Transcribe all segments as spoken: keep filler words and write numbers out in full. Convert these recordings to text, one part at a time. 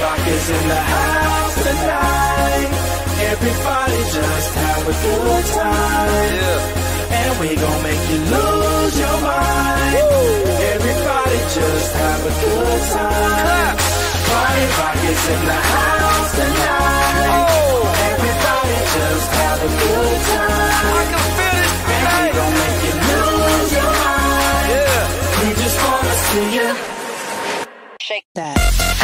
rock is in the house tonight. Everybody just have a good time. Yeah. And we gon' make you lose your mind. Woo. Everybody just have a good time. Clap. Party rock is in the house tonight. Oh. Everybody just have a good time. I can feel it. And hey. We gon' make you lose your mind. Yeah. We just wanna see you shake that.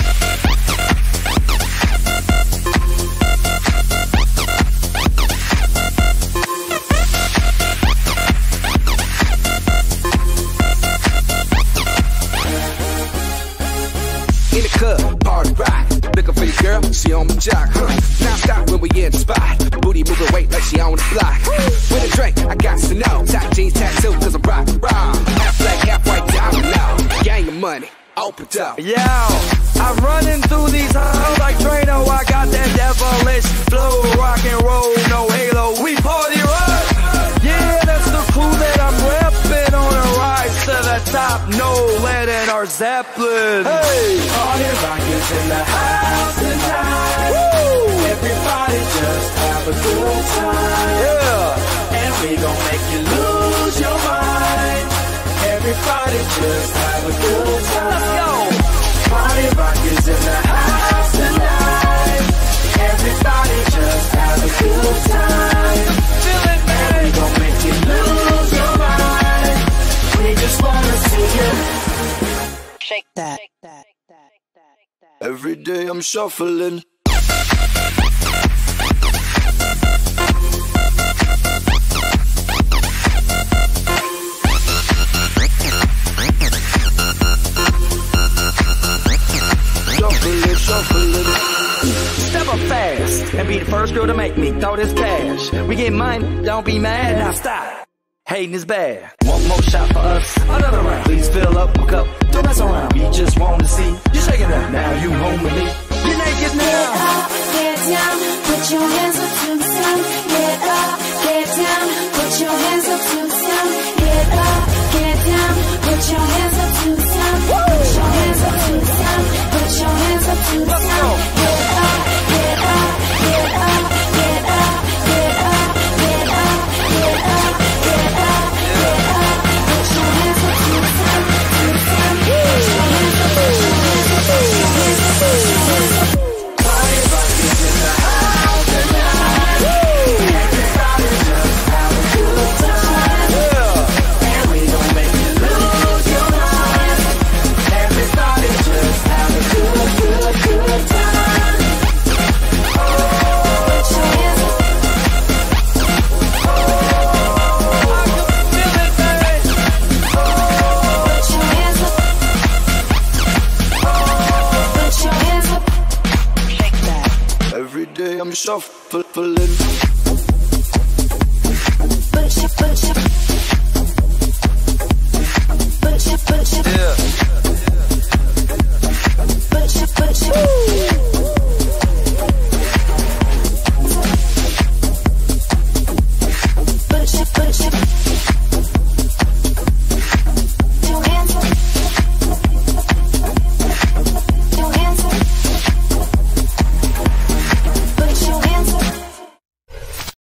In the club, party rock. Looking for your girl, she on my jock. Huh. Now stop when we in the spot. Booty moving weight like she on the block. With a drink, I got to know. Top jeans tattoo, cause I'm rock, rock. Half black, half white, diamond now. Gang of money, open up. Yo, I'm running through these halls like Drano. I got that devilish flow. Rock and roll, no halo. We party rock. Yeah, that's the crew that I'm repping on a rise to the top. No lead in our Zeppelin. Hey, party rock is in the house tonight. Woo! Everybody just have a good time. Yeah, and we gon' make you lose your mind. Everybody just have a good time. Let's go. Party rock is in the house tonight. Everybody just have a good time. Feel it, man. And we gon' make you lose your mind. We just wanna see you shake that. Every day I'm shuffling. Shuffling, shuffling. Step up fast and be the first girl to make me throw this cash. We get mine, don't be mad, now stop. Hating is bad. One more shot for us, another round. Please fill up my cup, don't mess around. We just wanna see you shaking it. Now you home with me. You're naked now. Get up, get down, put your hands up to the sun. Get up, get down, put your hands up to the sun. Get up, get down, put your hands up to the sun. Put your hands up to the sun. Put your hands up to the sun. Get up, get up, get up, get up, get up, get up, get up, get up, get up. Put your hands up to the sun, to the sun. Put your hands up, put your hands up, put your hands up, put your hands up. Party rock is in the house tonight. Everybody just have a good time. Yeah. And we gon' make you lose your mind. Everybody just have a good, good, good time. Oh, Put your hands up. I can feel it, baby. Put your hands up. Put your hands up. shake that. Every day I'm shuffling. Put your, put your, put your, put your. Yeah.